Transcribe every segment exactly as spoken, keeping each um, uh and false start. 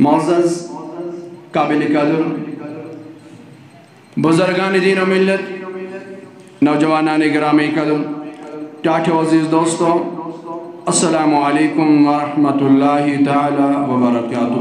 معزز قابل قدر بزرگان دین و ملت نوجوانان گرامی قدر ٹاٹھو عزیز دوستو السلام علیکم ورحمۃ اللہ تعالی وبرکاتہ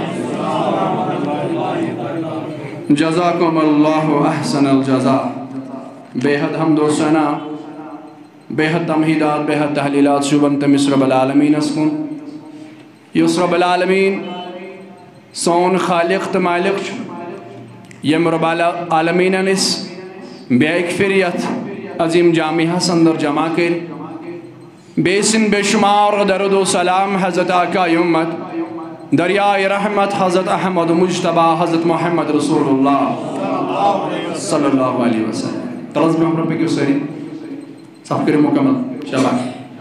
جزاکم اللہ احسن الجزاء بے حد حمد و ثنا بے حد تمہیدات بے حد تحلیلات شبن تمس رب العالمین اسکن یس رب العالمین سون خالق تو مالک یم رب العالمین اس بے اکفریت عظیم جامعہ سندر جمع کر بے سن بے شمار درود و سلام حضرت آقا امت دریائے رحمت حضرت احمد مجتبہ حضرت محمد رسول اللہ صلی اللہ علیہ وسلم تلز میں ہم رب کیوں سری سب کرے مکمل شباش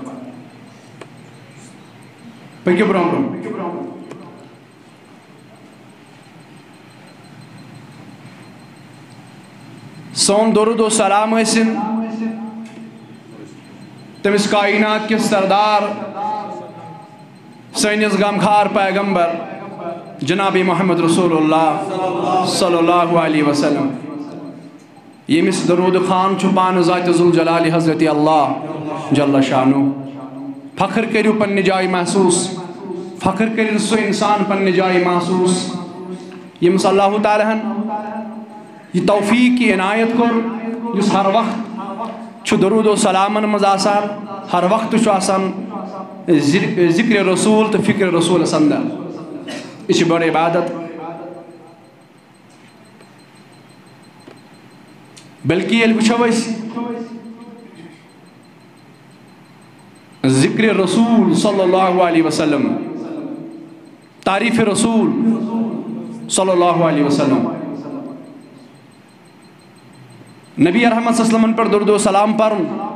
پکیو برام برام سون درود و سلام حسن تمس کائنات کے سردار سینس غمخار پیغمبر جناب محمد رسول اللہ صلی اللہ علیہ وسلم یمس درود خان چھپان ذات ذوالجلال حضرت اللہ جل شانو فخر کریو پن جائے محسوس فخر کریو سو انسان پن جائے محسوس یمس اللہ تعالیٰ یہ توفیق کی عنایت کر جس ہر وقت چھو درود و سلامن مز آسان ہر وقت چھو آسان ذکر رسول تو فکر رسول سندر اسی بڑی عبادت بلکہ یہ بچھوئیس ذکر رسول صلی اللہ علیہ وسلم تعریف رسول صلی اللہ علیہ وسلم نبی رحمت صلی اللہ علیہ وسلم پر درود و سلام پر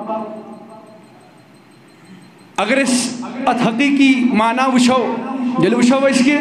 اگر اس ات حقیقی معنی وچھو جل وچھو اس کے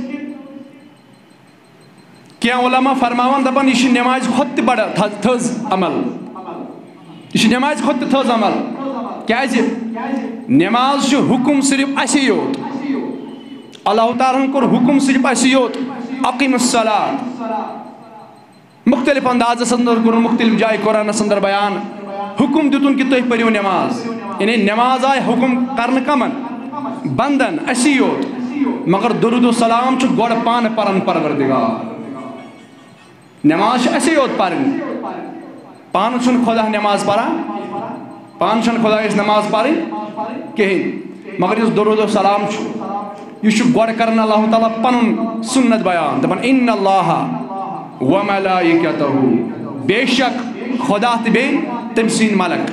کیا علماء فرماون دپن یہ نماز خود بڑا تھز عمل یہ نماز خود تھز عمل کیا نماز حکم صرف اسی یوت اللہ تعالیٰ کور حکم صرف اسی یوت اقیم الصلاۃ مختلف انداز سندر کر مختلف جائے قرآن سندر بیان حکم دیتن کہ تھی پریو نماز یعنی نماز آئے حکم کرن کمن بندن اسی یوت مگر درود و سلام چھ گوڑ پان پرن پروردگار نماز اسی یوت پرن پان چھن خدا نماز پرا پان چھن خدا اس نماز پرن کہیں مگر اس درود و سلام چھ یہ چھ گوڑ کرن اللہ تعالیٰ پنن سنت بیان دپن ان اللہ وملائکتہو بے شک خدا تبے تمسین ملک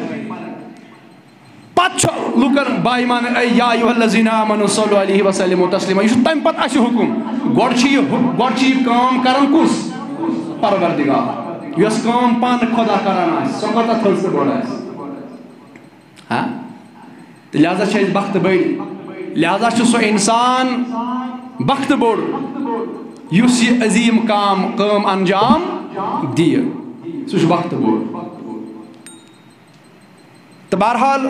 پت چھو لکر بائیمان یا ایوہ الذین آمنوا صلو علیہ وسلم تسلیمہ یہ چھو تیم پت اسی حکم گوڑچی گوڑچی کام کرن کس پروردگار یس کام پان خدا کرن آئیس سکتا تھلس بوڑا آئیس ہاں لہذا چھو اس بخت بڑی لہذا چھو سو انسان بخت بوڑ یس یہ عظیم کام قوم انجام دیر سوش وقت بول تو بہرحال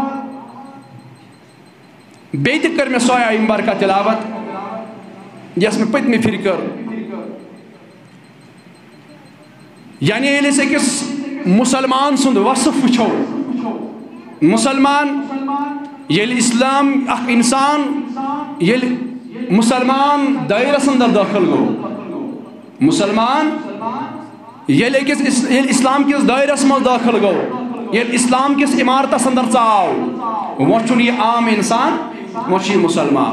بیت کر میں سویا امبر کا تلاوت یس میں پت میں پھر کر یعنی ایلے سے کس مسلمان سند وصف چھو مسلمان یل اسلام اخ انسان یل مسلمان دائرہ سندر داخل گو مسلمان یل اسلام کس دائرہ سمجھ داخل گو یل اسلام کس عمارت سندر چاو وچھن یہ عام انسان وچھی مسلمان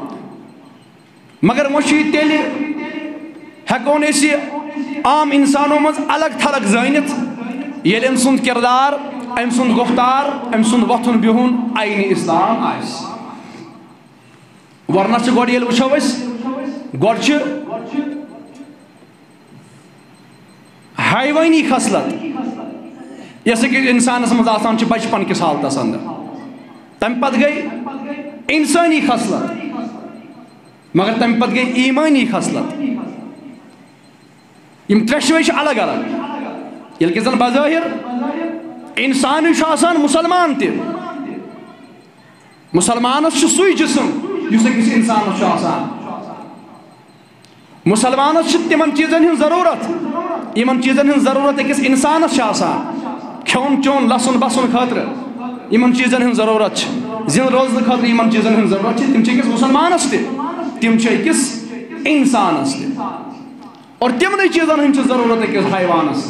مگر وچھی تیل ہیکون اسی عام انسانوں مز الگ تھلگ زینت یل ام سند کردار ام سند گفتار ام سند وطن بہن عین اسلام آئیس ورنہ چھ گوڑ یل وچھو اس گوڑ چھ حیوانی خصلت جیسے کہ انسان سمجھ آسان چھ بچپن کس حالت اندر تم پت گئی انسانی خصلت مگر تم پت گئی ایمانی خصلت یم ترشوے چھ الگ الگ یل کہ زن بظاہر انسانی چھ آسان مسلمان تی مسلمانس چھ سوی جسم یس کسی انسان چھ آسان مسلمانس تمن چیزن ہن ضرورت یمن چیزن ہن ضرورت اکس انسانس چھ آسان کھون چون لسن بسن خاطر یمن چیزن ہن ضرورت زند روزن خاطر یمن چیزن ہن ضرورت تم چھ اکس مسلمانس تہ تم چھ اکس انسانس تہ اور تمن چیزن ہن ضرورت اکس حیوانس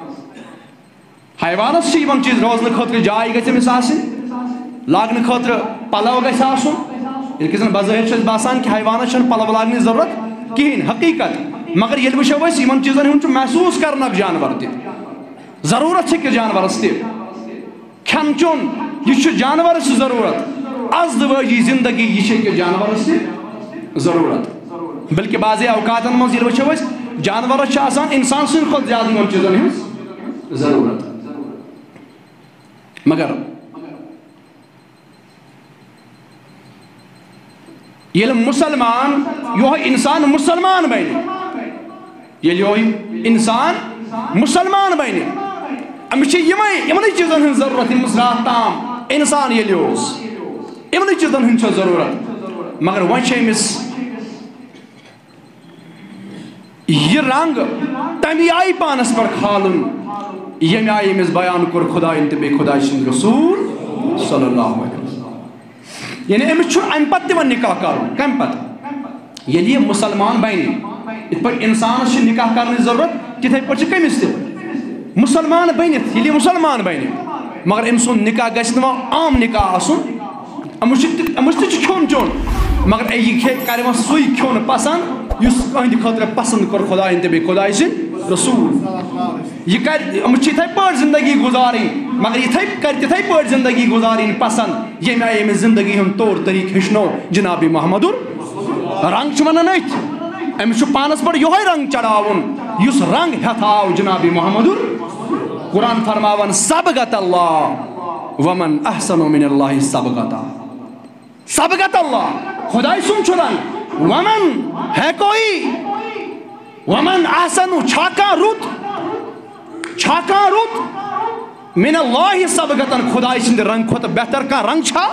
حیوانس یمن چیز روزن خاطر جائے گژھِ أمِس آسٕنۍ لاگنہٕ خاطر پلو گژھِ آسُن ییٚلہِ کہِ زن بظٲہر چھُ اَسہِ باسان کہ حیوانس چھنہٕ پلو لاگنٕچ ضرورت کہین حقیقت مگر ییٚلہِ وٕچھو أسۍ یمن چیزن ہُنٛد چھُ محسوٗس کرن اکھ جانور تہِ ضروٗرت چھِ أکِس جانورس تہِ کھٮ۪ن چوٚن یہِ چھُ جانورس تہِ ضروٗرت ازدوٲجی زندگی یہِ چھِ أکِس جانورس تہِ ضروٗرت بلکہِ بعضے اوقاتن منٛز ییٚلہِ وٕچھو أسۍ جانورس چھِ آسان انسان سٕنٛدِ کھۄتہٕ زیادٕ یِمن چیزن ہٕنٛز ضروٗرت مگر ییٚلہِ مسلمان یہوے انسان مسلمان بنہِ ییٚلہِ یہوے انسان مسلمان بنہِ أمِس چھِ یِمے یِمنٕے چیٖزن ہٕنٛز ضروٗرت یِم راتھ تام انسان ییٚلہِ اوس یِمنٕے چیٖزن ہٕنٛز چھِ ضروٗرت مگر وۄنۍ چھِ أمِس یہِ رنٛگ تَمہِ آیہِ پانس پٮ۪ٹھ کھالُن ییٚمہِ آیہِ أمِس بیان کوٚر خۄدایَن تہٕ بیٚیہِ خۄداے سٕنٛدۍ رسوٗل صلی اللہ علیہ وسلم یعنی أمِس چھُ اَمہِ پتہٕ تِمن نکاح کرُن کمہِ پتہٕ ییٚلہِ یہِ مسلمان بنہِ یِتھ پٲٹھۍ انسانس چھِ نکاح کرنٕچ ضروٗرت تِتھَے پٲٹھۍ چھِ کٔمِس تہِ مسلمان بٔنِتھ ییٚلہِ یہِ مسلمان بنہِ مگر أمۍ سُنٛد نکاح گژھِ نہٕ وۄنۍ عام نکاح آسُن أمِس چھُ أمِس تہِ چھُ کھیوٚن چیوٚن مگر یہِ کھیٚیہِ کرِ وۄنۍ سُے کھیوٚن پسنٛد یُس أہنٛدِ خٲطرٕ پسنٛد کوٚر خۄدایَن تہٕ بیٚیہِ خۄداے سٕنٛدۍ رسوٗل یہِ کرِ أمِس چھِ یِتھَے پٲٹھۍ زندگی گُزارٕنۍ مگر یِتھَے کرِ تِتھَے پٲٹھۍ زندگی گُزارٕنۍ پسنٛد ییٚمہِ آیہِ أمِس زندگی ہُنٛد طور طریٖقہٕ ہیٚچھنو جنابِ محمدُر رنٛگ چھِ ونان أتھۍ أمِس چھُ پانس پٮ۪ٹھ یِہوے رنٛگ چڑھاوُن یُس رنٛگ ہٮ۪تھ آو جنابِ محمدُر قرآن فرماوان سبغت اللہ ومن احسن من اللہ سبغتا سبغت اللہ خدائی سُنٛد چھُ رنٛگ ومن ہے کوئی ومن احسن چھا کانٛہہ رُت چھا کانٛہہ رُت من اللہ سبغتن خدائی سٕنٛدِ رنٛگ کھۄتہٕ بہتر کانٛہہ رنٛگ چھا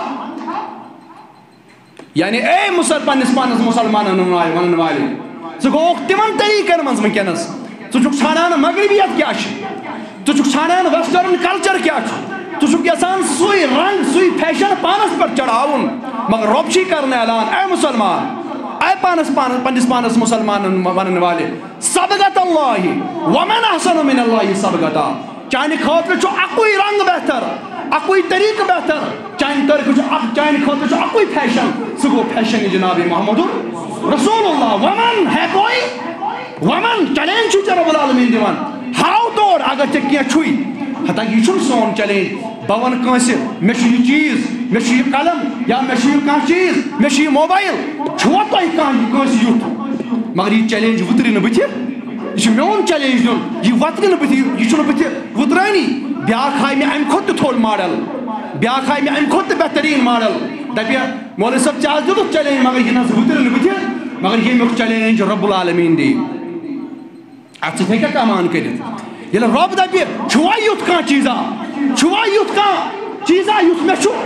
یعنی اے مسل پننس پانس مسلمانن ونن والے ژٕ گوٚوکھ تِمن طریٖقن منٛز وٕنکٮ۪نس ژٕ چھُکھ ژھانڈان مغربیت کیٛاہ چھِ ژٕ چھُکھ ژھانڈان ویسٹٲرن کلچر کیٛاہ چھُ ژٕ چھُکھ یژھان سُے رنٛگ سُے فیشن پانس پٮ۪ٹھ چڑھاوُن مگر رۄب چھُے کران اعلان اے مسلمان اے پانس پانس پننس پانس مسلمانن ونن والے سبغت اللہ ومن احسن من اللہ سبغتا چانہِ خٲطرٕ چھُ اکُے رنٛگ بہتر اکُے طریٖقہٕ بہتر چانہِ طرفہٕ چھُ اکھ چانہِ خٲطرٕ چھُ اکُے فیشن سُہ گوٚو فیشن جنابِ محمدُر رسول اللہ ومن ہے کوئی ومن چیلینج چھُ ژےٚ رۄب العالمیٖن دِوان ہاو تور اگر ژےٚ کینٛہہ چھُے ہتا یہِ چھُنہٕ سون چیلینج بہٕ وَنہٕ کٲنٛسہِ مےٚ چھُ یہِ چیٖز مےٚ چھُ یہِ قلم یا مےٚ چھُ یہِ کانٛہہ چیٖز مےٚ چھُ یہِ موبایل چھُوا تۄہہِ کانٛہہ کٲنٛسہِ یُتھ مگر یہِ چیلینج وُترِ نہٕ بٕتھِ یہِ چھُ میون چیلینج دیُن یہِ وۄترِ نہٕ بٕتھِ یہِ چھُنہٕ بٕتھِ وُترٲنی بیٛاکھ ہایہِ مےٚ اَمہِ کھۄتہٕ تہِ تھوٚد ماڈل بیٛاکھ ہایہِ مےٚ اَمہِ کھۄتہٕ تہِ بہتریٖن ماڈل دپہِ مولوی صٲب ژےٚ حظ دیُتُتھ چیلینج مگر یہِ نہ حظ وُترِ نہٕ بٕتھِ مگر ییٚمیُک چیلینج رۄب العالمیٖن دِیہِ اَتھ سۭتۍ ہیٚکیٛاہ کمان کٔرِتھ ییٚلہِ رۄب دپہِ چھُوا یُتھ کانٛہہ چیٖزا چھُوا یُتھ کانٛہہ چیٖزا یُس مےٚ چھُ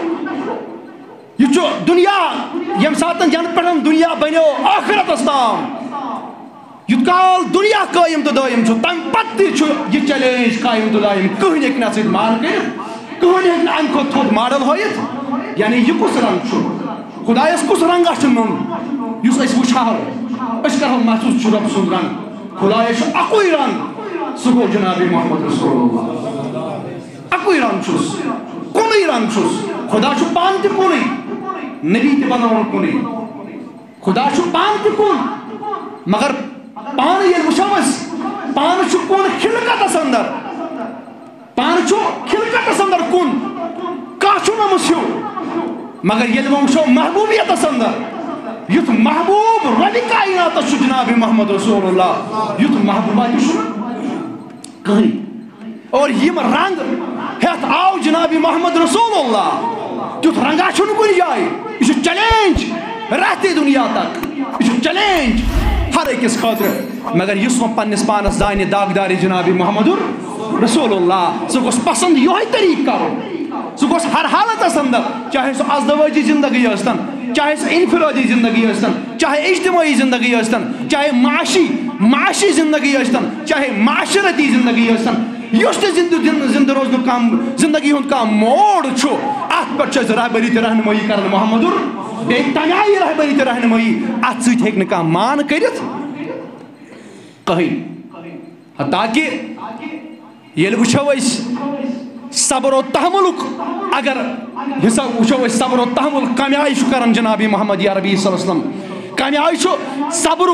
یہِ چھُ دُنیا ییٚمہِ ساتہٕ ینہٕ پٮ۪ٹھ دُنیا بنیو ٲخرتس تام یُتھ کال دُنیا قٲیِم تہٕ دٲیِم چھُ تمہِ پتہٕ تہِ چھُ یہِ چیلینج قٲیِم تہٕ دٲیِم کٕہٕنۍ ہیٚکہِ نہٕ اَتھ سۭتۍ مان کٔرِتھ کٕہٕنۍ ہیٚکہِ نہٕ اَمہِ کھۄتہٕ تھوٚد ماڈل ہٲیِتھ یعنی یہِ کُس رنٛگ چھُ خۄدایس کُس رنٛگا چھُ نیُن یُس أسۍ وٕچھہو أسۍ کرہو محسوٗس چھُ رۄب سُنٛد رنٛگ خۄدایس چھُ اکُے رنٛگ سُہ گوٚو جنابِ محمد رسول اللہ اکُے رنٛگ چھُس کُنُے رنٛگ چھُس خۄدا چھُ پانہٕ تہِ کُنُے نبی تہِ بنووُن کُنُے خۄدا چھُ پانہٕ تہِ کُن مگر پانہٕ ییٚلہِ وٕچھو أسۍ پانہٕ چھُ کُن خِلقتس انٛدر پانہٕ چھُ خِلقتس انٛدر کُن کانٛہہ چھُنہٕ أمِس ہیوٗ مگر ییٚلہِ وۄنۍ وٕچھو محبوٗبیتس انٛدر یُتھ محبوٗب رۄبہِ کایناتس چھُ جنابِ محمد رسول اللہ یُتھ محبوٗبا تہِ چھُنہٕ کٕہٕنۍ اور یِم رنٛگ ہٮ۪تھ آو جنابِ محمد رسول اللہ تیُتھ رنٛگا چھُنہٕ کُنہِ جایہِ یہِ چھُ چیلینج رہتے دُنیا تک یہِ چھُ چیلینج ہر أکِس خٲطرٕ مگر یُس وۄنۍ پننِس پانس زانہِ داغدارِ جنابِ محمدُر رسول اللہ سُہ گوٚژھ پسنٛد یِہوے طریٖقہٕ کرُن سُہ گوٚژھ ہر حالتس انٛدر چاہے سُہ ازدوٲجی زندگی ٲسۍتن چاہے سُہ انفرٲدی زندگی ٲسۍتن چاہے اجتمٲعی زندگی ٲسۍتن چاہے معاشی معاشی زندگی اشتن چاہے معاشرتی زندگی اشتن یس تہ زندہ روزن کم زندگی ہند کم موڑ چھو ات پہ رہبری تہ رہنمائی کرن محمد بی تمیائی رہبری تہ رہنمائی ات ست ہیک نہ مان کرت کہیں حتیٰ کہ یل وچھو اس صبر و تحمل اگر حساب وچھو اس صبر و تحمل کمی آئی چھو کرن جناب محمد عربی صلی اللہ علیہ وسلم کمی آئی چھو صبر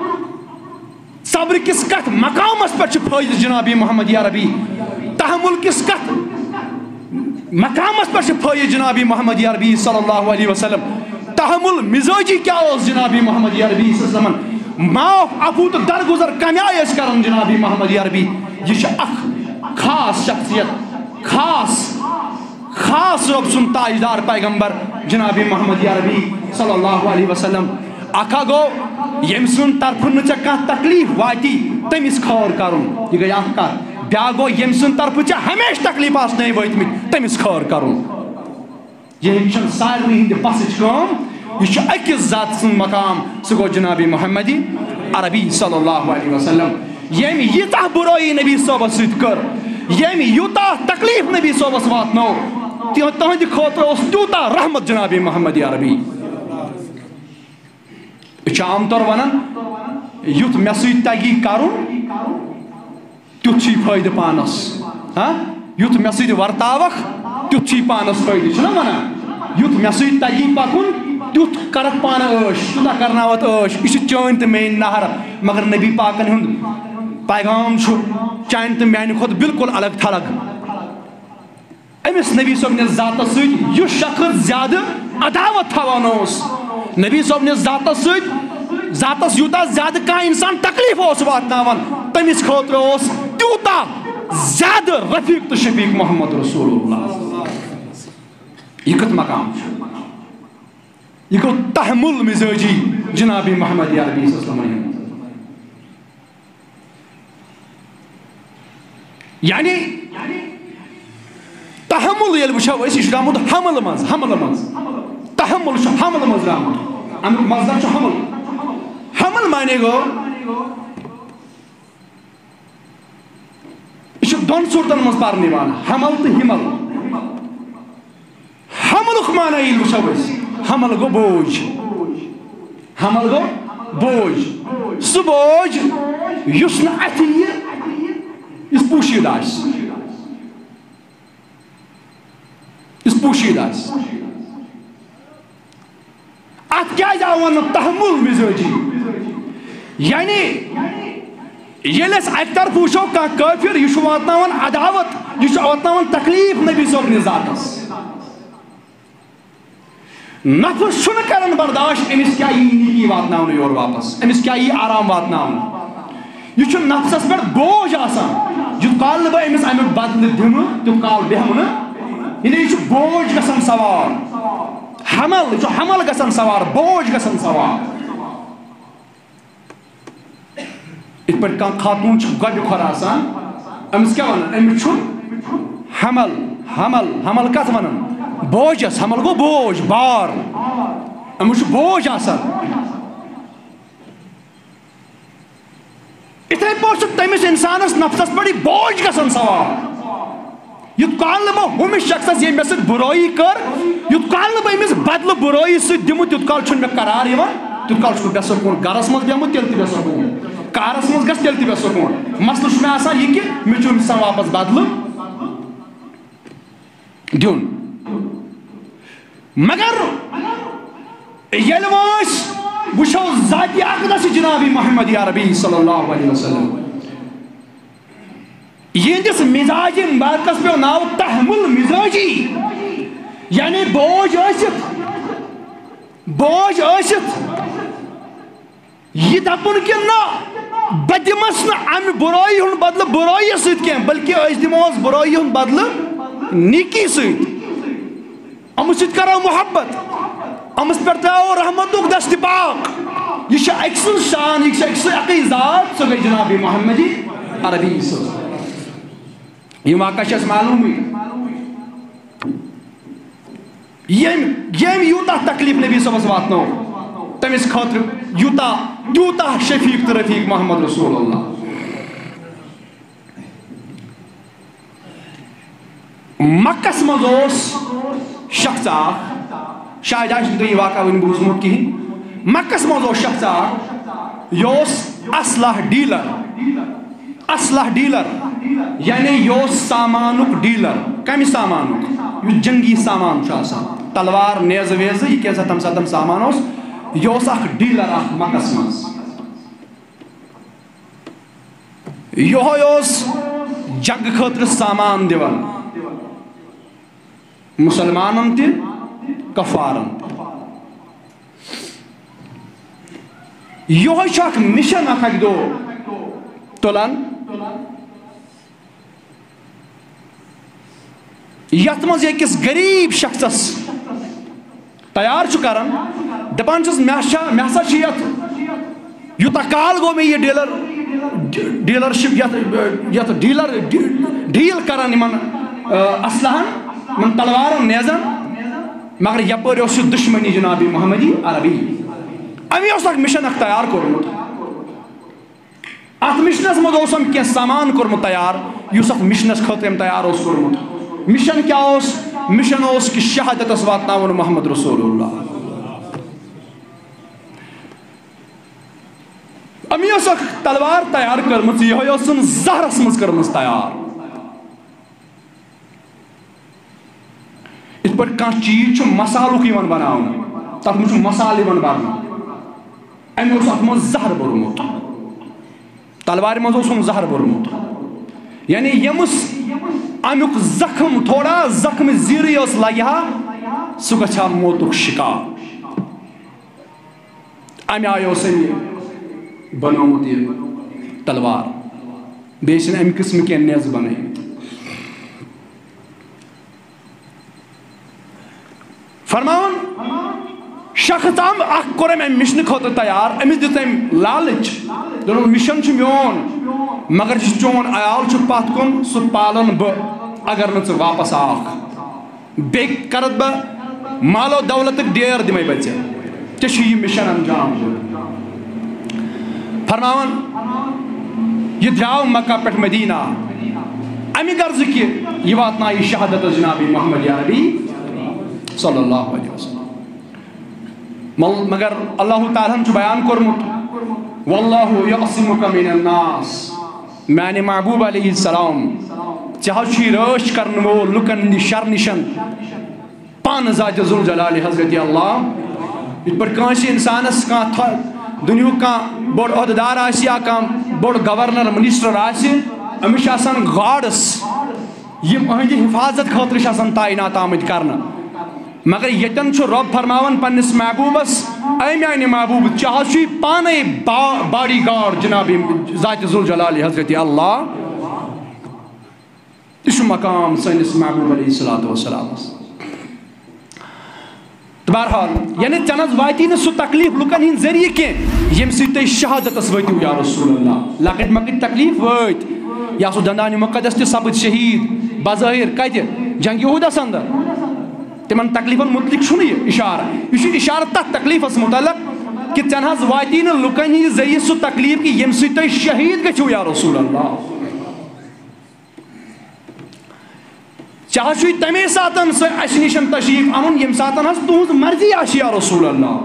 صبر کس کت مقام اس پر فائدہ جناب محمد عربی تحمل کس کت مقام اس پر فائدہ جناب محمد عربی صلی اللہ علیہ وسلم تحمل مزاجی کیا اس جناب محمد عربی صلی اللہ علیہ وسلم معاف عفو تو درگزر کمی آئی اس کرن جناب محمد عربی یہ اخ خاص شخصیت خاص خاص رب سن تاجدار پیغمبر جناب محمد عربی صلی اللہ علیہ وسلم اکھا گو یم سن طرف نہ کھانا تکلیف واتی تمس خور کرن یہ گئی اخ کت بیا گو یم سن طرف ہمیشہ تکلیف آسنے وٲتمٕتۍ تمس خور کرن یہ سارے ہند بسچ کام یہ اکس ذات سن مقام سہ گو جناب محمد عربی صلی اللہ علیہ وسلم یم یتہ برائی نبی صوبس ست کر یم یوتہ تکلیف نبی صوبس واتنو تہند خاطر اس تیوتہ رحمت جناب محمد عربی یہ عام طور ونان یت مے ست تگی کرن تیت چھی فائدہ پانس ہاں یت مے ست ورتاوکھ تیت چھی پانس فائدہ چھنا ونان یت مے ست تگی پکن تیت کرک پانہ عٲش تیوتہ کرناوت عٲش یہ چٲنۍ تہٕ میٲنۍ نہر مگر نبی پاکن ہُنٛد پیغام چھُ چانہِ تہٕ میانہِ کھۄتہٕ بالکل الگ تھلگ امس نبی صٲبنِس ذاتس سۭتۍ یُس شخص زیادٕ عداوت تھاوان اوس نبی صٲبنِس ذاتس سۭتۍ ذاتس یوٗتاہ زیادٕ کانٛہہ انسان تکلیف اوس واتناوان تٔمِس خٲطرٕ اوس تیوٗتاہ زیادٕ رفیق تہٕ شفیق محمد رسول اللہ یہ کت مقام چھُ یہ گو تحمل مزاجی جناب محمد عربی صلی اللہ علیہ وسلم یعنی تحمل یل وچھو اس یہ درامت حمل مز حمل مز تحمل چھ حمل مز درامت امیک مصدر چھ حمل حمل معنی گو یہ دون صورتن مز پرنہٕ یوان حمل تو ہمل حملک معنی یل وچھو اس حمل گو بوجھ حمل گو بوجھ سہ بوجھ یس نہ اتھ اس پوشید آس اس پوشید آس ات کیا جاؤن تحمل مزاجی یعنی یل اس اک طرف وچھو کانٛہہ کافر یہ چھُ واتناوان عداوت یہ چھُ واتناوان تکلیف نبی صٲبنِس ذاتس نفس چھُنہٕ کران برداشت امس کیا یی نیکی واتناونہٕ یور واپس امس کیا یی آرام واتناونہٕ یہ چھُ نفسس پٮ۪ٹھ بوجھ آسان یُتھ کال نہٕ بہٕ أمِس امیُک بدلہٕ دِمہٕ تیُتھ کال بیہمہٕ نہٕ یعنی یہِ چھُ بوجھ گژھان سوار حمل یہِ چھُ حمل گژھان سوار بوجھ گژھان سوار یِتھ پٲٹھۍ کانٛہہ خاتوٗن چھِ گۄڈٕ کھۄر آسان أمِس کیٛاہ وَنان أمِس چھُ حمل حمل حمل کتھ وَنان بوجھس حمل گوٚو بوجھ بار أمِس چھُ بوجھ آسان اتھے پٲٹھۍ چھُ تٔمِس انسانس نفسس پٮ۪ٹھ یہِ بوجھ گژھان سوار یُتھ کال نہٕ بہٕ ہُمِس شخصس ییٚمۍ مےٚ سۭتۍ بُرٲیی کٔر یُتھ کال نہٕ بہٕ أمِس بدلہٕ بُرٲیی سۭتۍ دِمہٕ تیُتھ کال چھُنہٕ مےٚ قرار یِوان تیُتھ کال چھُس بہٕ بے سکوٗن گرس منٛز بیٚہمہٕ تیٚلہِ تہِ بے سکوٗن کارس منٛز گژھِ تیٚلہِ تہِ بے سکوٗن مسلہٕ چھُ مےٚ آسان یہِ کہِ مےٚ چھُ أمِس آسان واپس بدلہٕ دیُن مگر ییٚلہِ وۄنۍ أسۍ وٕچھو ذاتِ اقدس جناب محمد عربی صلی اللہ علیہ وسلم یہندس مزاج مبارکس پہ ناو تحمل مزاجی یعنی بوجھ ٲسِتھ بوجھ ٲسِتھ یہ دپن کہ نہ بہٕ دِمس نہٕ امہِ بُرٲیی ہُنٛد بدلہٕ بُرٲیی سۭتۍ کینٛہہ بلکہ أسۍ دِمہوس بُرٲیی ہُنٛد بدلہٕ نیکی سۭتۍ یِمو سۭتۍ کرو محبت أمس پٮ۪ٹھ ترٛاوو رحمتُک دست پاک یہ چھِ أکۍ سٕنٛز شان یہِ چھِ أکۍ سٕنٛز اَکٕے ذات سۄ گٔے جناب محمد عربی صٲب یِم واقعہ چھِ اَسہِ معلوٗمٕے ییٚمۍ ییٚمۍ یوٗتاہ تکلیٖف نبی صٲبس واتنو تٔمِس خٲطرٕ یوٗتاہ تیوتہ شفیق تو رفیق محمد رسول اللہ. مکس مزوس شخص اخ شاید آسن تُہۍ یہِ واقعہ وٕنہِ بوٗزمُت کِہیٖنۍ. مکس مزوس شخص اخ یہِ اسلحہ ڈیلر اسلحہ ڈیلر یعنی یہ سامانک ڈیلر. کمہِ سامانک؟ یُس جنگی سامان چھُ آسان تلوار نیزٕ ویزٕ یہِ کیٛاہ تَمہِ ساتہٕ سامان اوس. یہ اوس اکھ ڈیلر اکھ مکس منٛز. یہوے اوس جنگ خٲطرٕ سامان دِوان مسلمانن تہِ کفارن تہِ. یہوے چھُ اکھ مشن اکھ اکہِ دۄہ تُلان یتھ منٛز أکِس غریٖب شخصس تیار چھُ کران دپان چھُس مےٚ چھا مےٚ ہسا چھُ یتھ یوٗتاہ کال گوٚو مےٚ یہِ ڈیلر ڈیلرشپ یتھ یتھ ڈیلر ڈیل کران یِمن اسلحن یِمن تلوارن نیزن مگر یپٲرۍ اوس یہِ دُشمنی جناب محمدی عربی. امی اوس اکھ مشن اکھ تیار کوٚرمُت. اتھ مشنس منٛز اوس أمۍ کینٛہہ سامان کوٚرمُت تیار یُس اتھ مشنس خٲطرٕ أمۍ تیار اوس کوٚرمُت. مشن کیٛاہ اوس؟ مشن اوس کہِ شہادتس واتناوُن محمد رسول اللہ. امی اوس اکھ تلوار تیار کٔرمٕژ یِہوے اوسُن زہرس منٛز کٔرمٕژ تیار. یِتھ پٲٹھۍ کانٛہہ چیٖز چھُ مسالُک یِوان بناونہٕ تتھ منٛز چھُ مسالہٕ یِوان برنہٕ أمۍ اوس اتھ منٛز زہر بوٚرمُت. تلوارِ منٛز اوسُن زہر بوٚرمُت یعنی ییٚمِس امیُک زخم تھوڑا زخم زیٖرٕے ٲس لگہِ ہا سُہ گژھِ ہا موتُک شِکار. امہِ آیہِ اوس أمۍ بنومُت یہِ تلوار. بیٚیہِ چھِنہٕ امہِ قٕسمہٕ کینٛہہ نیزٕ بنٲیمٕتۍ. فرماوان شخص ام اکھ کوٚر أمۍ امہِ مشنہٕ خٲطرٕ تیار. أمِس دیُت أمۍ لالٕچ دوٚپُن مشن چھُ میون مگر یُس چون عیال چھُ پتھ کُن سُہ پالن بہٕ اگر نہٕ ژٕ واپس آکھ. بیٚیہِ کرتھ بہٕ مالو دولتُک ڈیر دِمے بہٕ ژےٚ. ژےٚ چھُ یہِ مشن انجام دیُن. فرماوان یہِ درٛاو مکہ پٮ۪ٹھ مدیٖنہ امہِ غرضہٕ کہِ یہِ واتنایہِ شہادت جناب محمد عربی صلی اللہ علیہ وسلم. مگر اللہ تعالیٰ ہن چھُ بیان کوٚرمُت واللہ یعصمک من الناس. میانہِ محبوب علیہ السلام ژےٚ حظ چھُے رٲچھ کرن وول لُکن ہٕنٛدِ شر نِشن پانہٕ ذاتِ ذوالجلالِ حضرت اللہ. یِتھ پٲٹھۍ کٲنٛسہِ انسانس کانٛہہ دُنیہُک کانٛہہ بوٚڑ عہدٕدار آسہِ یا کانٛہہ بوٚڑ گورنر منسٹر آسہِ أمِس چھِ آسان گاڈٕس یِم أہنٛدِ حفاظت خٲطرٕ چھِ آسان تعینات آمٕتۍ کرنہٕ. مگر ییٚتٮ۪ن چھُ رۄب فرماوان پننِس محبوٗبس اے میانہِ محبوٗب ژےٚ حظ چھُے پانے باڈی گاڈ جناب ذاتِ ذوالجلالِ حضرت اللہ. یہِ چھُ مقام سٲنِس محبوٗب علیہ الصلوٰۃ والسلامس. تہٕ بہرحال یعنی ژےٚ نہ حظ واتی نہٕ سُہ تکلیٖف لُکن ہٕنٛدۍ ذٔریعہٕ کینٛہہ ییٚمہِ سۭتۍ تُہۍ شہادتس وٲتِو یا رسول اللہ. لۄکٕٹۍ مۄکٕٹۍ تکلیٖف وٲتۍ یا سُہ دندانہِ مُقدس تہِ سپٕد شہیٖد بظٲہِر کتہِ جنگہِ اُحدس انٛدر. تِمن تکلیٖفن متعلق چھُنہٕ یہِ اِشارٕ. یہِ چھُ اِشارٕ تتھ تکلیٖفس متعلق کہ ژےٚ نہ حظ واتی نہٕ لُکن ہٕنٛدِ ذٔریعہٕ سُہ تکلیٖف کہِ ییٚمہِ سۭتۍ تُہۍ شہیٖد گٔژھِو یا رسول اللہ. ژےٚ حظ چھُے تمے ساتہٕ سُہ اسہِ نِش تشریٖف انُن ییٚمہِ ساتہٕ حظ تُہنٛز مرضی آسہِ یا رسول اللہ.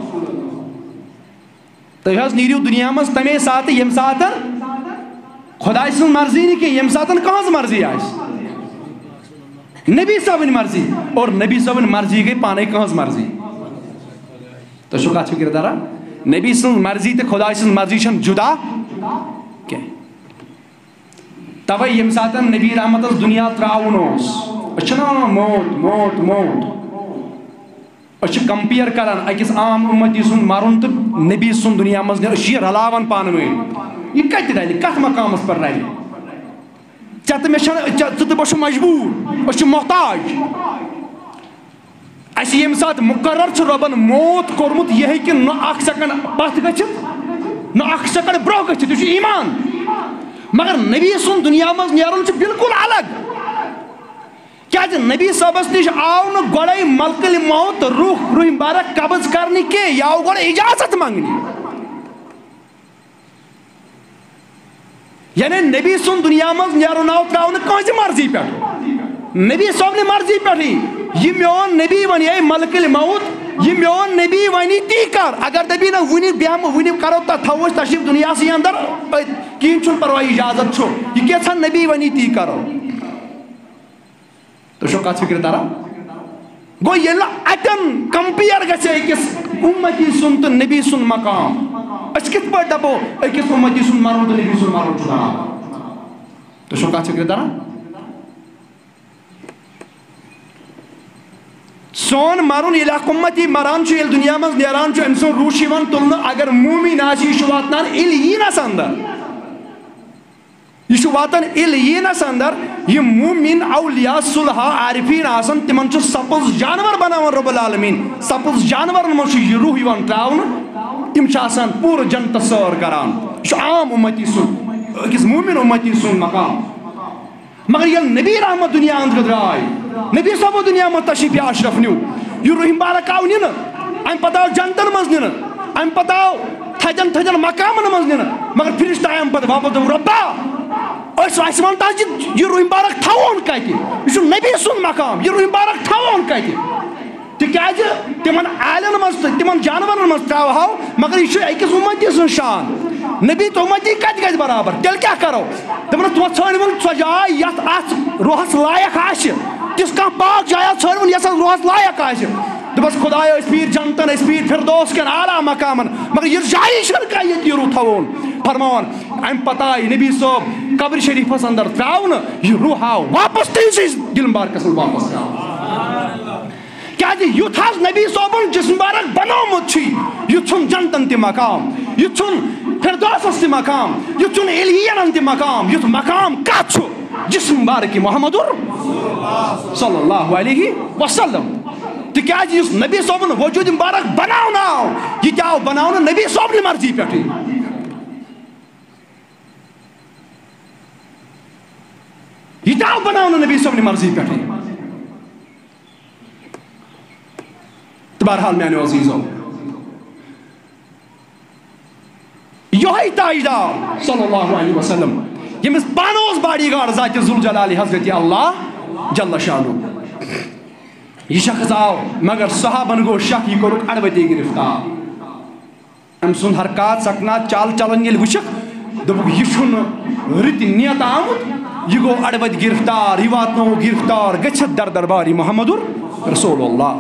تُہۍ حظ نیٖرِو دُنیا منٛز تمے ساتہٕ ییٚمہِ ساتہٕ خۄداے سٕنٛز مرضی نہٕ کینٛہہ ییٚمہِ ساتہٕ کٕہٕنٛز مرضی آسہِ. نبی صٲبٕنۍ مرضی اور نبی صٲبٕنۍ مرضی گٔے پانے کٕہٕنٛز مرضی. تُہۍ چھُو کتھ فِکرِ تران؟ نبی سٕنٛز مرضی تہٕ خۄداے سٕنٛز مرضی چھنہٕ جُدا کینٛہہ. توے ییٚمہِ ساتہٕ نبی رحمتس دُنیا ترٛاوُن اوس أسۍ چھِنہ وَنان موت موت موت أسۍ چھِ کمپیر کران أکِس عام اُمتی سُنٛد مرُن تہٕ نبی سُنٛد دُنیا منٛز نیرُن. أسۍ چھِ یہِ رلاوان پانہٕ ؤنۍ. یہِ کتہِ رلہِ کتھ مقامس پٮ۪ٹھ رلہِ؟ ژےٚ تہٕ مےٚ چھنہٕ ژٕ تہٕ بہٕ چھُ مجبوٗر أسۍ چھِ محتاج. اَسہِ ییٚمہِ ساتہٕ مُقرر چھُ رۄبن موت کوٚرمُت یہِ ہیٚکہِ نہ اکھ سیکنڈ پتھ گٔژھِتھ نہ اکھ سیکنڈ برونٛہہ گٔژھِتھ. یہِ چھُ ایٖمان. مگر نبی سُنٛد دُنیا منٛز نیرُن چھُ بِلکُل الگ. کیازِ نبی صٲبس نِش آو نہٕ گۄڈے ملکل موت روح روح مبارک قبض کرنہِ کینٛہہ یہِ آو گۄڈٕ اِجازت منٛگنہِ. یعنی نبی سن دنیا مز نیرو ناو تراؤن کانسی مرضی پہ نبی صاحب نے مرضی پہ یہ میون نبی ونی اے ملک الموت یہ میون نبی ونی تی کر اگر نبی نہ ونی بیام ونی کرو تا تھوش تشریف دنیا سی اندر کین چھن پروائی اجازت چھو یہ کیسا نبی ونی تی کرو تو شو کات فکر تارا گو یہ اتن کمپیئر گژھے أکِس امتی سن تو نبی سن مقام اس کت پہ دپو أکِس امتی سن مرن تو نبی سن مرن چھنا تو شو کات فکر تارا سون مرن یل اخ امتی مران چھُ یل دنیا مز نیران چھُ أمۍ سُنٛد روح چھُ یِوان تُلنہٕ اگر مومن آسہِ یہِ چھُ واتنان ییٚلہِ ییٖنس اندر یہ چھُ واتان ییٚلہِ ییٖنس اندر یِم مومن اولیاء صلحاء عارفین آسان تِمن چھُ سپُز جانور بناوان رب العالمین سپُز جانورن منٛز چھُ یہِ روح یِوان تراونہٕ تِم چھِ آسان پوٗرٕ جنتس سٲر کران یہِ چھُ عام امتی سُنٛد أکِس مومن امتی سُنٛد مقام مگر ییٚلہِ نبی رحمت دنیا اندر درٛاے نبی صاحب دنیا مز تشریف اشرف نیو یہ روح مبارک آو نن ام پتہ آو جنتن مز نن ام پتہ آو تھجن تھجن مقامن مز نن مگر فرشتہ آیم پتہ واپس دوٚپ ربا اس اسہِ ون تہ یہ روح مبارک تھاوون کتہِ یہ چھُ نبی سُنٛد مقام یہ روح مبارک تھاوون کتہِ تِکیازِ تمن آلن مز تمن جانورن مز تراوہو مگر یہ چھُ أکِس امتی سُنٛد شان نبی تو امتی کتہِ گژھِ برابر تیٚلہِ کیاہ کرو دپن تِمو ژھانڈ وۄنۍ سۄ جاے یتھ اتھ روحس لایق آسہِ تِژھ کانٛہہ پاک جایا ژھانڈ یۄس اتھ روحس لایق آسہِ دپس خدایا أسۍ پھیٖرۍ جنتن أسۍ پھیٖرۍ فردوس کٮ۪ن اعلیٰ مقامن مگر یہِ جایہِ چھنہٕ کانٛہہ ییٚتہِ یہِ روح تھاوون فرماوان امہِ پتہٕ آیہِ نبی صٲب قبر شریفس اندر تراونہٕ یہِ روح آو واپس تٔمسٕے دل مبارکس منٛز واپس تراونہٕ کیازِ یُتھ حظ نبی صٲبن جسم مبارک بنومُت چھُ یُتھ چھُنہٕ جنتن تہِ مقام یُتھ چھُنہٕ فردوسس تہِ مقام یُتھ چھُنہٕ ایلیٖنن تہِ مقام یُتھ مقام کتھ چھُ جسم مبارک محمد صلی اللہ علیہ وسلم تِکیازِ یُس نبی صٲبن وجوٗد مبارک بناونہٕ آو یہِ تہِ آو بناونہٕ نبی صٲبنہِ مرضی پٮ۪ٹھٕے یہ تہِ آو بناونہٕ نبی صٲبنہِ مرضی پٮ۪ٹھٕے تہٕ بہرحال میانیو عزیٖزو یہوے تاجدار صلی اللہ علیہ وسلم ییٚمِس پانہٕ اوس باڈی گارڈ ذاتِ ذوالجلالِ حضرت اللہ جل شانہ یہ شخص آو مگر صحابن گو شک یہ کوٚرُکھ اڑوَتے گرفتار أمۍ سُنٛد حرکات سکنات چال چلن ییٚلہِ وٕچھکھ دوٚپُکھ یہِ چھُنہٕ رٕتہِ نیت آمُت یہِ گوٚو اڑوَتہِ گرفتار یہِ واتنووُکھ گرفتار گٔژھِتھ در دربارِ محمدُر رسول اللہ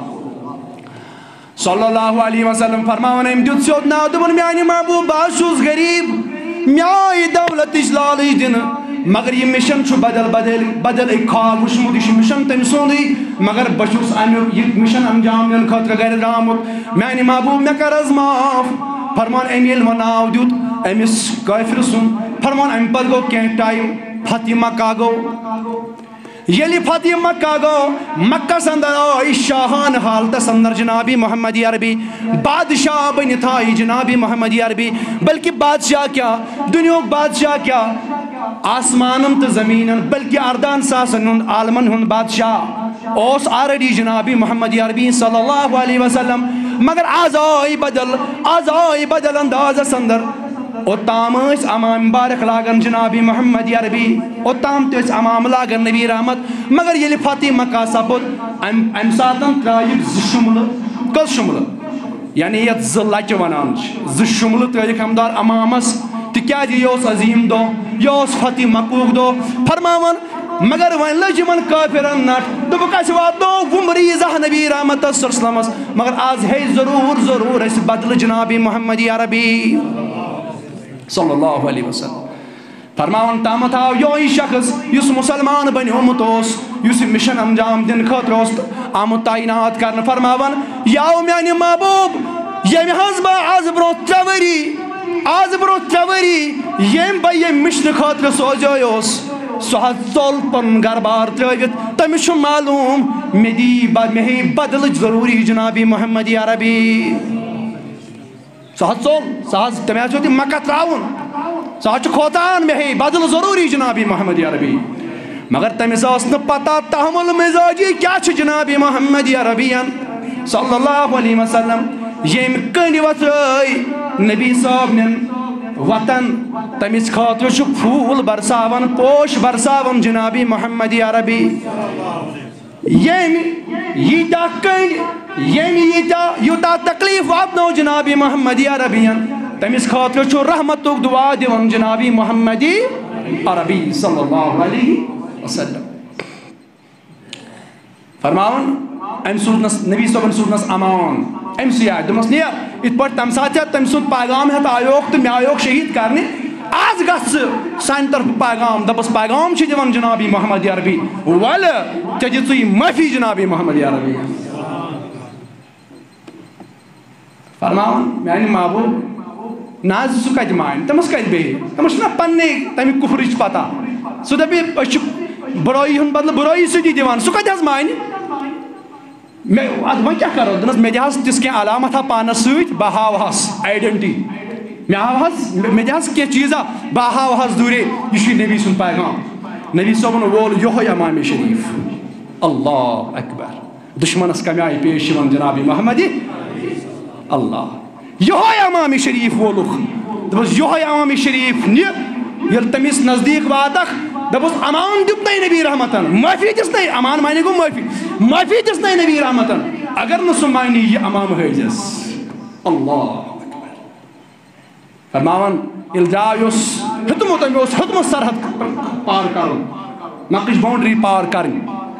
صلی اللہ علیہ وسلم فرماوان أمۍ دیُت سیوٚد ناو دوٚپُن میانہِ محبوٗب بہٕ حظ چھُس غریٖب مےٚ آیہِ دولتٕچ لالٕچ دِنہٕ مگر یہ مشن چھُ بدل بدل بدل أکۍ خواب وٕچھمُت یہِ چھُ مشن تٔمۍ سُنٛدٕے مگر بہٕ چھُس امیُک یہِ مشن انجام دِنہٕ خٲطرٕ گرِ درٛامُت میانہِ محبوٗب مےٚ کر حظ معاف فرمان أمۍ ییٚلہِ وۄنۍ ناو دیُت أمِس کٲفرٕ سُنٛد فرمان اَمہِ پتہٕ گوٚو کینٛہہ ٹایم فتح مکہ گوٚو ییٚلہِ فتح مکہ گوٚو مکس اندر آیہِ شاہان حالتس اندر جنابی محمد عربی بادشاہ بٔنِتھ آیہِ جنابی محمد عربی بلکہ بادشاہ کیٛاہ دُنیُہُک بادشاہ کیٛاہ آسمانن تہٕ زمیٖنن بلکہ اردان ساسن ہُنٛد عالمن ہُنٛد بادشاہ اوس آلریڈی جنابی محمد عربی صلی اللہ علیہ وسلم مگر آز آیہِ بدل آز آیہِ بدل اندازس اندر اوٚتام ٲسۍ امام مبارک لاگان جنابی محمد عربی اوٚتام تہِ ٲسۍ امام لاگان نبی رحمت مگر ییٚلہِ فتح مکہ سپُد امہِ امہِ ساتن ترٛٲیِکھ زٕ شُملہٕ کٔژ شُملہٕ یعنی یتھ زٕ لچہِ ونان چھِ زٕ شُملہٕ ترٛٲیِکھ ہمدار امامس تِکیازِ یہِ اوس عظیٖم دۄہ یہِ اوس فتح مکہُک دۄہ فرماوان مگر وۄنۍ لٔج یِمن کٲفرن نٹ دوٚپُکھ اَسہِ واتنووُکھ وُمبریٖزہ نبی رحمتس صلی اللہ علیہ وسلمس مگر آز ہے ضروٗر ضروٗر أسۍ بدلہٕ جنابی محمد عربی صلی اللہ علیہ وسلم فرماوان تامتھ آو یہوے شخص یُس مسلمان بنیومُت اوس یُس یہِ مشن انجام دِنہٕ خٲطرٕ اوس آمُت تعینات کرنہٕ فرماوان یہِ آو میانہِ محبوٗب ییٚمہِ حظ بہٕ آز برونٛہہ ترٛےٚ ؤری آز برونٛہہ ترٛےٚ ؤری ییٚمۍ بہٕ ییٚمہِ مشنہٕ خٲطرٕ سوزیویوس سُہ حظ ژوٚل پنُن گربار ترٛٲوِتھ تٔمِس چھُ معلوٗم مےٚ دی مےٚ ہیٚیہِ بدلٕچ ضروٗری جنابی محمد عربی سُہ حظ ژوٚل سُہ حظ تٔمۍ حظ ہیوٚت یہِ مکہ ترٛاوُن سُہ حظ چھُ کھوژان مےٚ ہیٚیہِ بدل ضروٗری جنابی محمد عربی مگر تٔمِس ٲس نہٕ پتہ تحمل مزاجی کیٛاہ چھُ جنابی محمد عربین صلی اللہ علیہ وسلم ییٚمۍ کٔنڈۍ وتھرٲے نبی صٲبنٮ۪ن وطن تمس خاطر چھ پھول برساون پوش برساون جناب محمد عربی یم ییتا کنڈ یم ییتا یوتا تکلیف واتنو جناب محمد عربین تمس خاطر چھ رحمتک دعا دیون جناب محمد عربی صلی اللہ علیہ وسلم فرماون ام سوزنس نبی صبن سوزنس امان ام سی آئے دمس نیر ات پر تم ساتھ تم سود پیغام ہے تو آیوک تو میں آیوک شہید کرنے آج گس سان طرف پیغام دبس پیغام چھ دیوان جنابی محمد عربی ول تجھے معافی جنابی محمد عربی فرماون میانی محبوب ناز سو کت مان تمس کت بے تمس نا پننے تمی کفرچ پتہ سو دبی برائی ہن بدل برائی ستی دیوان سو کت حض مان میں اد وۄنۍ کیٛاہ کرو دنس مےٚ دِ حظ تِژھ کینٛہہ علامت پانس سۭتۍ بہٕ ہاوہس آیڈنٹی مےٚ ہاوہس مےٚ دِ حظ کینٛہہ چیٖزا بہٕ ہاوہس دوٗرے یہِ چھُ نبی سُنٛد پیغام نبی صٲبن وول یِہوے امامِ شریٖف اللہ اکبر دشمنس کمہِ آیہِ پیش یِوان جناب محمد اللہ یِہوے امامِ شریٖف وولُکھ دوٚپُس یِہوے امامِ شریٖف نہِ ییٚلہِ تٔمِس نزدیٖک واتکھ دپوس امان دیتنے نبی رحمتن معافی دسنے امان معنی گو معافی معافی دسنے نبی رحمتن اگر نہ سو معنی یہ امام حیجس اللہ فرماون الجایوس حتمت امیوس حتمت سرحد پار کرن نقش باؤنڈری پار کرن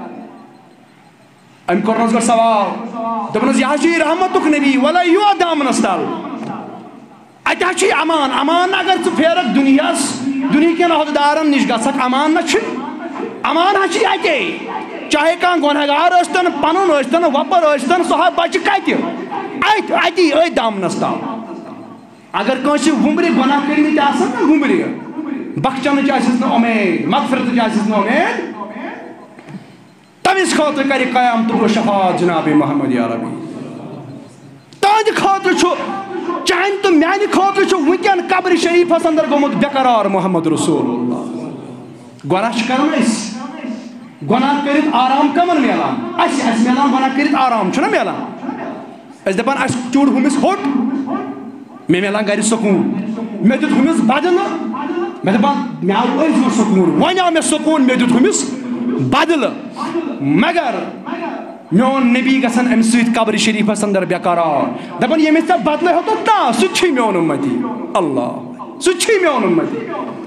ام کرنس گر سوال دپنس یہ چی رحمتک نبی ولا یو دامنس تل اتہ چی امان امان اگر ژٕ پھیرک دنیاس دنیا کن عہدیدارن نش گژھک امان نہ امان ہچ اتے چاہے کان گنہگار ٲسۍتن پنن ٲسۍتن وۄپر ٲسۍتن سُہ بچہِ کتہِ اتہِ اتی أتھۍ دامنس تل اگر کٲنٛسہِ وُمبرِ گۄناہ کٔرمٕتۍ آسن نا وُمبرِ بخشنٕچ آسٮ۪س نہٕ اُمید مغفرتٕچ آسٮ۪س نہٕ اُمید تٔمِس خٲطرٕ کرِ قیامتُک شفاعت جناب محمد عربی تہنٛدِ خٲطرٕ چھُ چاہن تو میانہِ خٲطرٕ چھُ وٕنکٮ۪ن قبرِ شریٖفس اندر گوٚمُت بےقرار محمد رسول اللہ گۄناہ چھِ کران أسۍ گۄناہ کٔرِتھ آرام کمن میلان اَسہِ اَسہِ میلان گۄناہ کٔرِتھ آرام چھُنہ میلان أسۍ دپان اَسہِ چوٗڑ ہُمِس ہوٚٹ مےٚ میلان گرِ سکوٗن مےٚ دیُت ہُمِس بدلہٕ مےٚ دپان مےٚ آو أتھۍ منٛز سکوٗن وۄنۍ آو مےٚ سکوٗن مےٚ دیُت ہُمِس بدلہٕ مگر میون نبی گژھن امہِ سۭتۍ قبرِ شریٖفس اندر بےقرار دپان ییٚمِس ژےٚ بدلہٕ ہیوٚتُتھ نا سُہ تہِ چھُے میون اُمتی اللہ سُہ تہِ چھُے میون اُمتی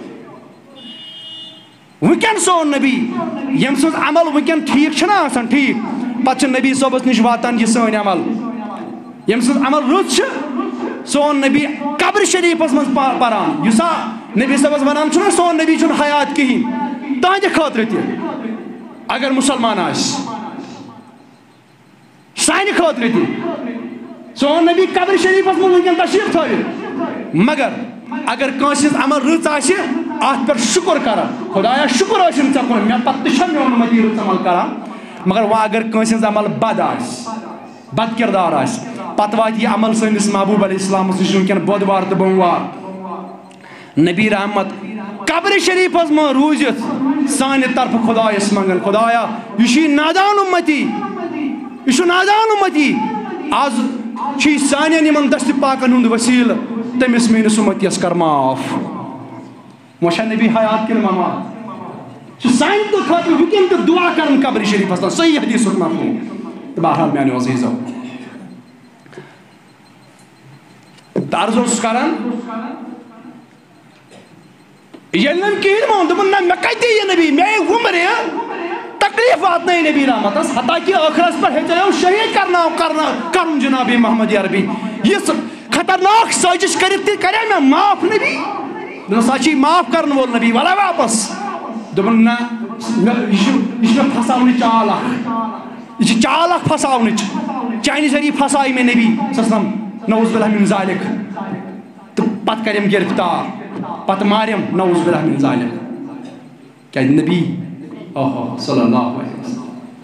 وٕنکٮ۪ن سون نبی ییٚمہِ سٕنٛز عمل وٕنکٮ۪ن ٹھیٖک چھُنہ آسان ٹھیٖک پتہٕ چھِ نبی صٲبس نِش واتان یہِ سٲنۍ عمل ییٚمہِ سٕنٛز عمل رٕژ چھِ سون نبی قبرِ شریٖفس منٛز پران یُس نبی صٲبس ونان چھُنہ سون نبی چھُنہٕ حیات کِہیٖنۍ تہنٛدِ خٲطرٕ تہِ اگر مُسلمان آسہِ سانہِ خٲطرٕ تہِ سون نبی قبرِ شریٖفس منٛز وٕنکٮ۪ن تشریٖف تھٲوِتھ مگر اگر کٲنٛسہِ ہٕنٛز عمل رٕژ آسہِ اتھ پٮ۪ٹھ شُکر کران خۄدایا شُکر ٲسِن ژےٚ کُن مےٚ پتہٕ تہِ چھےٚ میون اُمتی رٕژ عمل کران مگر وۄنۍ اگر کٲنٛسہِ ہٕنٛز عمل بد آسہِ بد کردار آسہِ پتہٕ واتہِ یہِ عمل سٲنِس محبوٗب علیہ السلامس نِش وٕنکٮ۪ن بۄدوار تہٕ بوموار نبی رحمت قبرِ شریٖفس منٛز روٗزِتھ سانہِ طرفہٕ خۄدایس منٛگان خۄدایا یہِ چھُے نادان اُمتی یہ چھُ نادان اُمتی آز چھُے سانٮ۪ن یِمن دستہِ پاکن ہُنٛد ؤسیٖلہٕ تٔمِس میٲنِس اُمتیس کر معاف وۄنۍ چھا نبی حیات کِنہٕ ممات چھُ سانہِ تہِ خٲطرٕ وٕنکٮ۪ن تہِ دُعا کران قبرِ شریٖفس منٛز صحیح حدیٖثُک مفہوٗم تہٕ بہرحال میانیو عزیٖزو تہٕ عرض اوسُس کران ییٚلہِ نہٕ کِہیٖنۍ مون دوٚپُن نہ مےٚ کتہِ یہِ نبی مےٚ یہِ وُمرِ تکلیف واتنٲے نبی رحمتس حتیٰ کہ ٲخرس پٮ۪ٹھ ہیٚژیو شہید کرناو کرنا کرُن جناب محمد عربی یِژھ خطرناک سٲزِش کٔرِتھ تہِ کرے مےٚ معاف نبی دوٚپُن سا چھُے معاف کرن وول نبی ولا واپس دوٚپُن نہ یہِ چھُ یہِ چھِ مےٚ پھساونٕچ چال اکھ یہِ چھِ چال اکھ پھساونٕچ چانہِ ذٔریعہٕ پھسایہِ مےٚ نبی صلی اللہ علیہ وسلم نعوذ باللہ من ذالک تہٕ پتہٕ کریم گرفتار پتہٕ ماریم نعوذ باللہ من ذالک کیازِ نبی اوہ صلی اللہ علیہ وسلم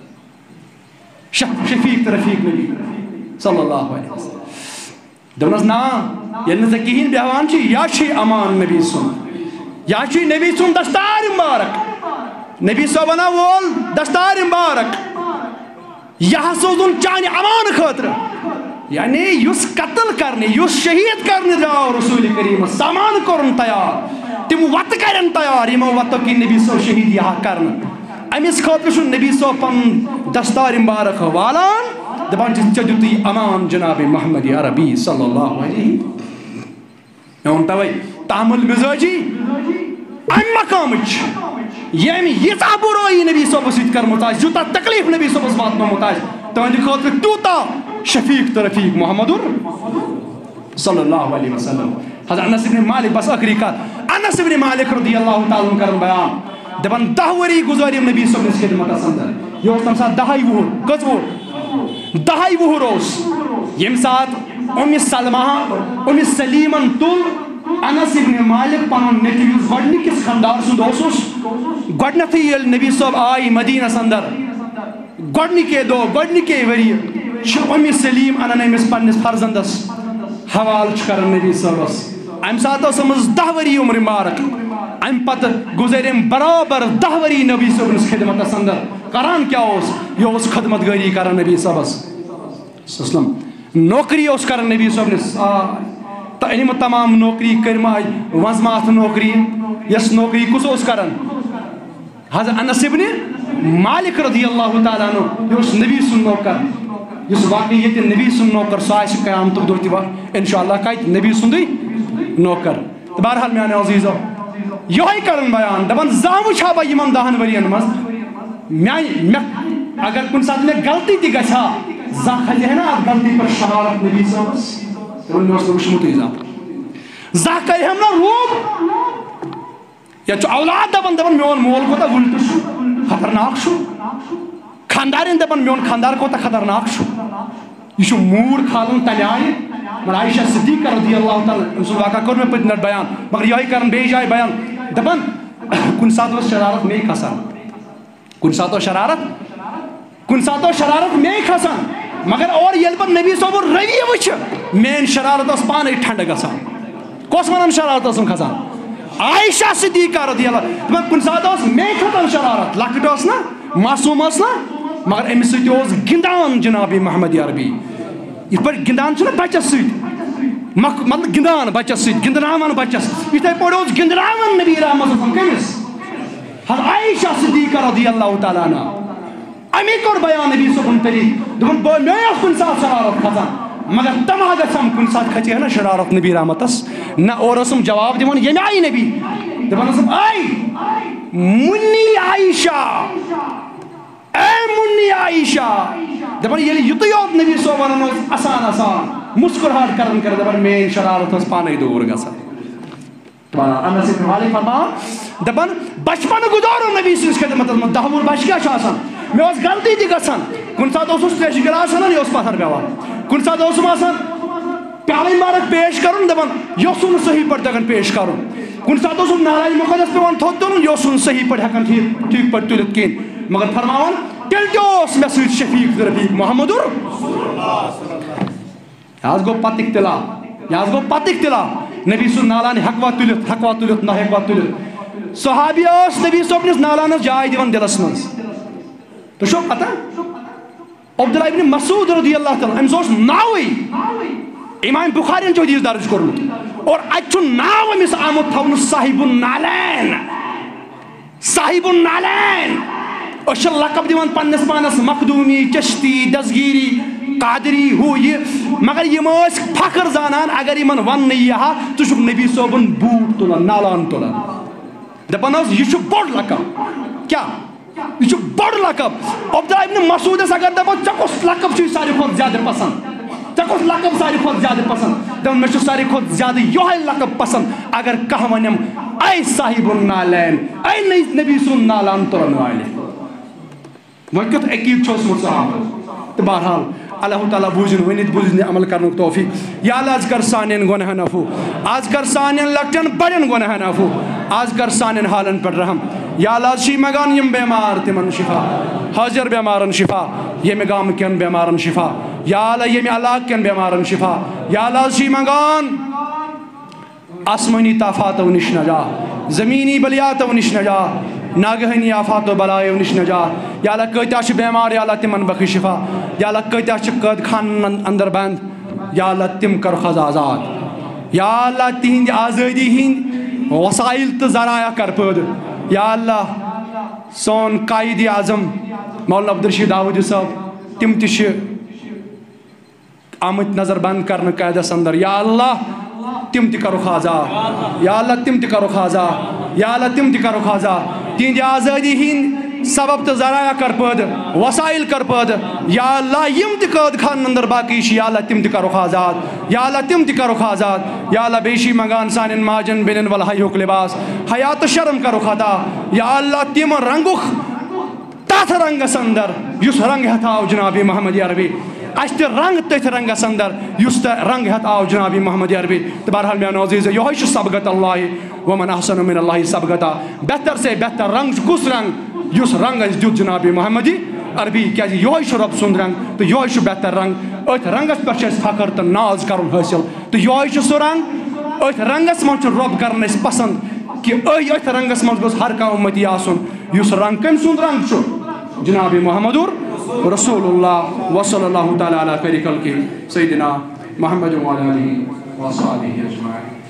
شفیق تہٕ رفیق نبی صلی اللہ علیہ وسلم دوٚپنس نا ییٚلہِ نہٕ ژےٚ کِہیٖنۍ بیٚہوان چھُے یا چھُے امان نبی سُنٛد یا چھُے نبی سُنٛد دستار مبارک نبی صٲبنا وول دستار مبارک یہِ ہسا اوسُن چانہِ امان خٲطرٕ یعنی یس قتل کرنے یس شہید کرنے جاؤ رسول کریم سامان کرن تیار تم وت کرن تیار یمو وتو کی نبی صاحب شہید یہ کرن امس خاطر نبی صاحب پن دستار مبارک والان دپان چدو تھی امان جناب محمد عربی صلی اللہ علیہ وسلم توے تحمل مزاجی ام مقامچ یم یژا برائی نبی صاحب سۭتۍ کٔرمٕژ آسہِ یوٗتاہ تکلیف نبی صاحبس واتنومُت آسہِ تہنٛدِ خٲطرٕ تیوٗتاہ شفیق تہٕ رفیق محمدُر صلی اللہ علیہ وسلم حضرت انس ابن مالک بس آخری کتھ انس ابن مالک رضی اللہ تعالیٰ کرن بیان دپان دہ ؤری گزاریم نبی صٲبنِس خدمتس اندر یہ اوس تمہِ ساتہٕ دہے وُہُر کٔژ وُہُر دہے وُہُر اوس ییٚمہِ ساتہٕ اُمہِ سلمہ اُمہِ سلیمن تُل انس ابن مالک پنن نیٚچوۍ یُس گۄڈنِکِس خانٛدار سُنٛد اوسُس گۄڈنیٚتھٕے ییٚلہِ نبی صٲب آیہِ مدیٖنس اندر گۄڈنِکے دۄہ گۄڈنِکے ؤرۍ چھُ اُمہِ سلیٖم انان أمِس پننِس فرزندس حوالہٕ چھُ کران نبی صٲبس امہِ ساتہٕ ٲس أمِس دہ ؤری عمر مبارک امہِ پتہٕ گُزٲرِم برابر دہ ؤری نبی صٲبنِس خدمتس اندر کران کیاہ اوس یہِ اوس خدمت گٲری کران نبی صٲبس نوکری اوس کران نبی صٲبنِس آ یِم تمام نوکری کٔرمہ وزمات نوکری یس نوکری کُس اوس کران حضرت انس ابن مالک رضی اللہ تعالیٰ عنہ یہ اوس نبی سُنٛد نوکر یُس واقعی ییٚتہِ نبی سُنٛد نوکر سُہ آسہِ قیامتُک دۄہ تہِ انشاء اللہ کتہِ نبی سُنٛدُے نوکر تہٕ بہرحال میانیو عزیزو یہوے کران بیان دپان زانٛہہ وٕچھا بہٕ یِمن دہن ؤرین منٛز میانہِ مےٚ اگر کُنہِ ساتہٕ مےٚ غلطی تہِ گژھِ ہا زانٛہہ کھسہِ ہے نا اتھ غلطی پٮ۪ٹھ شرارت نبی صٲبس تِمن مےٚ اوس نہٕ وٕچھمُتٕے زانٛہہ زانٛہہ کرِہم نا روب یا چھُ اولاد دپان دپان میون مول کوتاہ وُلٹہٕ چھُ خطرناک چھُ خاندارین دپان میون خاندار کوتاہ خطرناک چھُ یہ چھُ موٗر کھالُن تمہِ آیہِ مگر عائشہ صدیقہ رضی اللہ تعالیٰ أمۍ سُنٛد واقعہ کوٚر مےٚ پٔتمہِ لٹہِ بیان مگر یِہوے کران بیٚیہِ جایہِ بیان دپان کُنہِ ساتہٕ اوس شرارت مے کھسان کُنہِ ساتہٕ اوس شرارت کُنہِ ساتہٕ اوس شرارت مے کھسان مگر اور ییٚلہِ بہٕ نبی صٲبُن رویہ وٕچھِ میٲنۍ شرارت ٲس پانے ٹھنڈٕ گژھان کۄس ونان شرارت ٲسٕم کھسان عائشہ صدیقہ رضی اللہ دپان کُنہِ ساتہٕ اوس مے کھسان شرارت لۄکٕٹ اوس نا معصوٗم ٲس نا مگر أمِس سۭتۍ اوس گِنٛدان جناب محمد عربی یِتھ پٲٹھۍ گِنٛدان چھُنہ بچس سۭتۍ مطلب گِنٛدان بچس سۭتۍ گِنٛدناوان بچس یِتھے پٲٹھۍ اوس گِنٛدناوان نبی رحمت کٔمِس حضرت عائشہ صدیقہ رضی اللہ تعالیٰ عنہ امی کوٚر بیان نبی صٲبُن طریٖقہٕ دوٚپُن مےٚ اوس کُنہِ ساتہٕ شرارت کھسان مگر تما گژھم کُنہِ ساتہٕ کھژِ ہے نا شرارت نبی رحمتس نہ اور ٲسٕم جواب دِوان ییٚمہِ آیہِ نبی دپان ٲسٕم آے مُنی عائشہ اے مُنی عائشہ دپان ییٚلہِ یُتُے یوت نبی صٲب ونان اوس آسان آسان مسکراہٹ کران کران دپان میٲنۍ شرارت ٲس پانے دوٗر گژھان انس ابن مالک فرماوان دپان بچپن گُزارو نبی سٕنٛدِس خدمتس منٛز دہ وُہُر بچہِ کیاہ چھُ آسان مےٚ اوس غلطی تہِ گژھان کُنہِ ساتہٕ اوسُس تریشہِ گِلاس انان یہِ اوس پتھر پیٚوان کُنہِ ساتہٕ اوسُم آسان پیالٕے مارک پیش کرُن دپان یہِ اوسُم نہٕ صحیح پٲٹھۍ تگان پیش کرُن کُنہِ ساتہٕ اوسُم نالایہِ مُقدس پیٚوان تھوٚد تُلُن یہِ اوسُم نہٕ صحیح پٲٹھۍ ہٮ۪کان ٹھیٖک ٹھیٖک پٲٹھۍ تُلِتھ کِہیٖنۍ مگر فرماوان تیٚلہِ تہِ اوس مےٚ سۭتۍ شفیق تہٕ رفیق محمدُر یہِ حظ گوٚو پتہٕ اختِلاف یہِ حظ گوٚو پتہٕ اختِلاف نبی سُنٛد نالان ہٮ۪کوا تُلِتھ ہٮ۪کوا تُلِتھ نہ ہٮ۪کوا تُلِتھ صحابی اوس نبی صٲبنِس نالانس جاے دِوان دِلس منٛز تۄہہِ چھو پتہ عبداللہ ابن مسعود رضی اللہ تعالیٰ أمِس اوس ناوٕے امام بخارین چھُ حدیٖث درج کوٚرمُت اور اتہِ چھُ ناو أمِس آمُت تھاونہٕ صاحب النالین صاحب النالین أسۍ چھِ لقب دِوان پننِس پانس مخدوٗمی چشتی دسگیری قادری ہُہ یہِ مگر یِم ٲسۍ فخر زانان اگر یِمن وننہٕ یی ہا ژٕ چھُکھ نبی صٲبُن بوٗٹھ تُلان نالان تُلان دپان اوس یہِ چھُ بوٚڑ لقب کیاہ یہِ چھُ بوٚڑ لقب عبداللہ ابن مسعودس اگر دپو ژےٚ کُس لقب چھُے ساروی کھۄتہٕ زیادٕ پسنٛد ژےٚ کُس لقب ساروی کھۄتہٕ زیادٕ پسنٛد دپان مےٚ چھُ ساروی کھۄتہٕ زیادٕ یِہوے لقب پسنٛد اگر کانٛہہ ونٮ۪م اے صاحب النالین اے نبی سُنٛد نالان تُلن والہِ وۄنۍ کیُتھ عقیٖد چھُ اوسمُت صحابن تہٕ بہرحال اللہ تعالیٰ بوٗزِن ؤنِتھ بوٗزِن عمل کرنُک توفیٖق یا اللہ آز کر سانٮ۪ن گۄنہن عفوٗ آز کر سانٮ۪ن لۄکٹٮ۪ن بڑٮ۪ن گۄنہن عفوٗ آز کر سانٮ۪ن حالن پٮ۪ٹھ رحم یا اللہ آز چھِی منگان یِم بٮ۪مار تِمن شفا حٲضِر بٮ۪مارن شفا ییٚمہِ گامہٕ کٮ۪ن بٮ۪مارن شفا یا اللہ ییٚمہِ علاقہٕ کٮ۪ن بٮ۪مارن شفا یا اللہ آز چھِی منگان آسمٲنی طاقاتو نِش نجات زمیٖنی بلیاتو نِش نجات ناگہٲنی آفاتو بلایو نِش نجات یا اللہ کۭتیاہ چھِ بٮ۪مار یا اللہ تِمن بخش شفا یا اللہ کۭتیاہ چھِ قٲد خانن اندر بنٛد یا اللہ تم کر خز آزاد یا اللہ تہند آزادی ہند وسائل تو ذرائع کر پید یا اللہ سون قائد اعظم مولانا عبدالرشید داودی صاحب تم تش آمت نظر بند کرنے قیدس اندر یا اللہ تم تہ کرو آزاد یا اللہ تم تہ کرو آزاد یا اللہ تم تہ کرو آزاد تہند آزادی ہند سبب تو ذرائع کر پید وسائل کر پید یا اللہ یم تہ قید خان اندر باقی یا اللہ تم تہ کرو آزاد یا اللہ تم تہ کرو آزاد یا اللہ بیشی منگان سانن ماجن بینن ول حیوک لباس حیات شرم کرو خدا یا اللہ تم رنگوخ تاتھ رنگس اندر یس رنگ ہتاو جناب محمد عربی اس تہ رنگ تتھ رنگس اندر یس رنگ ہتاو جناب محمد عربی تو بہرحال میانو عزیز یہ سبقت اللہ ومن احسن من اللہ سبقتا بہتر سے بہتر رنگ کس رنگ یس رنگ اس دیت جناب محمد عربی کیا یہ رب سند رنگ تو یہ بہتر رنگ ات رنگس پہ فخر تو ناز کرن حاصل تو یہ سہ رنگ ات رنگس من رب کرن اس پسند کہ ات رنگس من گوس ہر کانٛہہ امتی آسن یس رنگ کم سند رنگ جناب محمد رسول اللہ وصلی اللہ تعالی علی خیر خلقہ سیدنا محمد وعلی آلہ وصحبہ اجمعین.